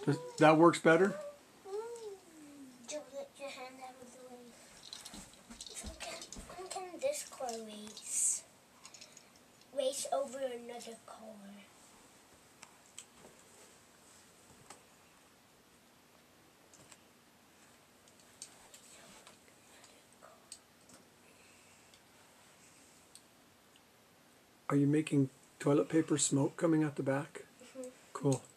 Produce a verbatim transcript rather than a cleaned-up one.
Does, that works better? Don't let your hand out of the way. I'm going this color race. Race over another color. Are you making toilet paper smoke coming out the back? Mm-hmm. Cool.